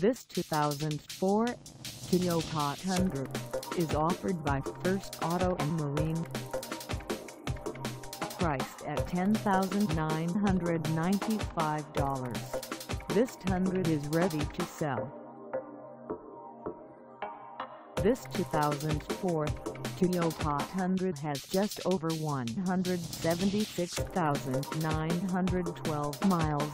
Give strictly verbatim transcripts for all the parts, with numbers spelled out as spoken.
This two thousand four Toyota Tundra is offered by First Auto and Marine. Priced at ten thousand nine hundred ninety-five dollars, this Tundra is ready to sell. This two thousand four Toyota Tundra has just over one hundred seventy-six thousand nine hundred twelve miles.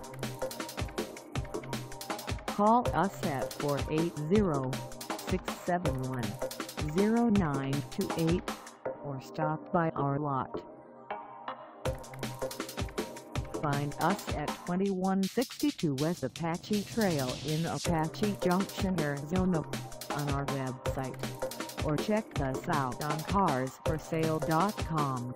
Call us at four eight zero, six seven one, zero nine two eight or stop by our lot. Find us at twenty-one sixty-two West Apache Trail in Apache Junction, Arizona, on our website, or check us out on cars for sale dot com.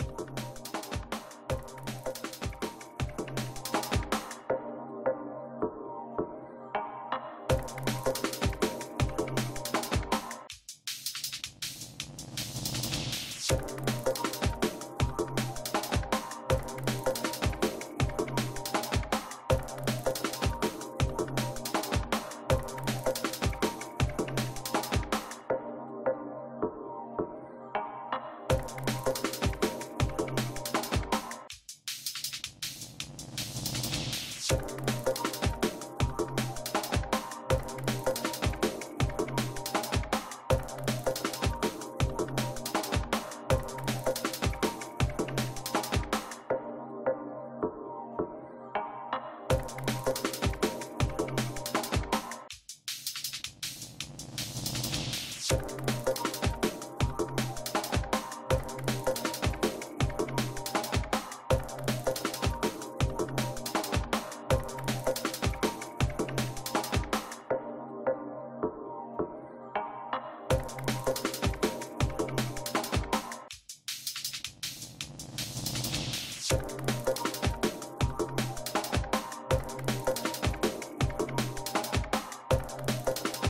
You